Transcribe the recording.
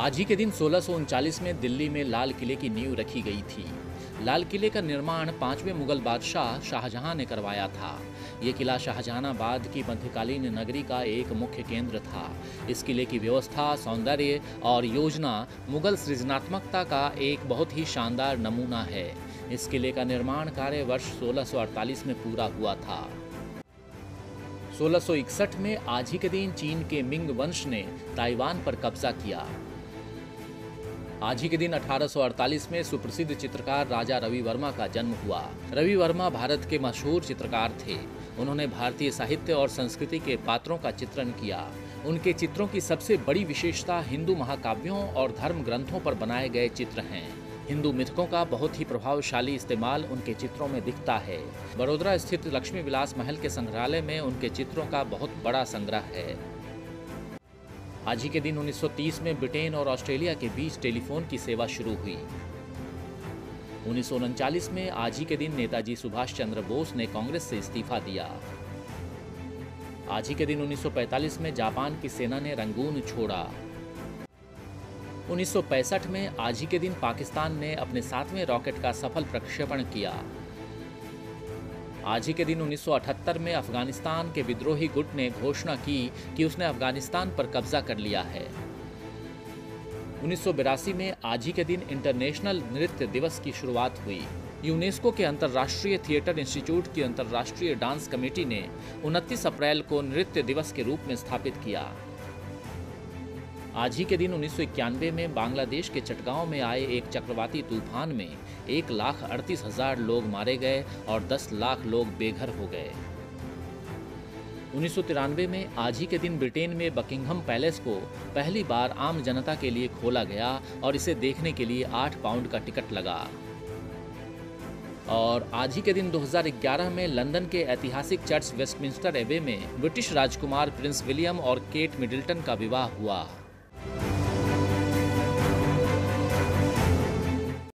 आज ही के दिन 1639 में दिल्ली में लाल किले की नींव रखी गई थी। लाल किले का निर्माण 5वें मुगल बादशाह शाहजहां ने करवाया था। ये किला शाहजहानाबाद की मध्यकालीन नगरी का एक मुख्य केंद्र था। इस किले की व्यवस्था, सौंदर्य और योजना मुगल सृजनात्मकता का एक बहुत ही शानदार नमूना है। इस किले का निर्माण कार्य वर्ष 1648 में पूरा हुआ था। 1661 में आज ही के दिन चीन के मिंग वंश ने ताइवान पर कब्जा किया। आज ही के दिन 1848 में सुप्रसिद्ध चित्रकार राजा रवि वर्मा का जन्म हुआ। रवि वर्मा भारत के मशहूर चित्रकार थे। उन्होंने भारतीय साहित्य और संस्कृति के पात्रों का चित्रण किया। उनके चित्रों की सबसे बड़ी विशेषता हिंदू महाकाव्यों और धर्म ग्रंथों पर बनाए गए चित्र हैं। हिंदू मिथकों का बहुत ही प्रभावशाली इस्तेमाल उनके चित्रों में दिखता है। बड़ौदा स्थित लक्ष्मी विलास महल के संग्रहालय में उनके चित्रों का बहुत बड़ा संग्रह है। आज ही के दिन 1930 में ब्रिटेन और ऑस्ट्रेलिया के बीच टेलीफोन की सेवा शुरू हुई। 1939 में आज ही के दिन नेताजी सुभाष चंद्र बोस ने कांग्रेस से इस्तीफा दिया। आज ही के दिन 1945 में जापान की सेना ने रंगून छोड़ा। 1965 में आज ही के दिन पाकिस्तान ने अपने 7वें रॉकेट का सफल प्रक्षेपण किया। आज ही के दिन 1978 में अफगानिस्तान के विद्रोही गुट ने घोषणा की कि उसने अफगानिस्तान पर कब्जा कर लिया है। 1982 में आज ही के दिन इंटरनेशनल नृत्य दिवस की शुरुआत हुई। यूनेस्को के अंतर्राष्ट्रीय थिएटर इंस्टीट्यूट की अंतर्राष्ट्रीय डांस कमेटी ने 29 अप्रैल को नृत्य दिवस के रूप में स्थापित किया। आज ही के दिन 1991 में बांग्लादेश के चटगांव में आए एक चक्रवाती तूफान में 1,38,000 लोग मारे गए और 10 लाख लोग बेघर हो गए। 1993 में आज ही के दिन ब्रिटेन में बकिंघम पैलेस को पहली बार आम जनता के लिए खोला गया और इसे देखने के लिए 8 पाउंड का टिकट लगा। और आज ही के दिन 2011 में लंदन के ऐतिहासिक चर्च वेस्टमिंस्टर एबे में ब्रिटिश राजकुमार प्रिंस विलियम और केट मिडल्टन का विवाह हुआ।